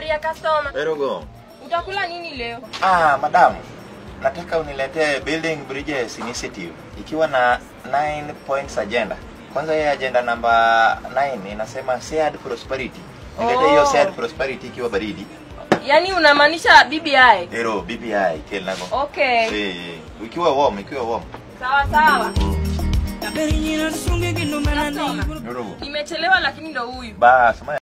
Habari ya customer. Erogo. Utakula nini leo? Madam. Nataka uniletee Building Bridges Initiative ikiwa na 9 points agenda. Kwanza ya agenda number 9 inasema shared prosperity. Nilete hiyo shared prosperity ikiwa baridi. Yaani unamaanisha BBI? BBI kelnago. Okay. Ikiwa warm. Sawa sawa. Erogo. Nimechelewa lakini ndo huyu. Bas.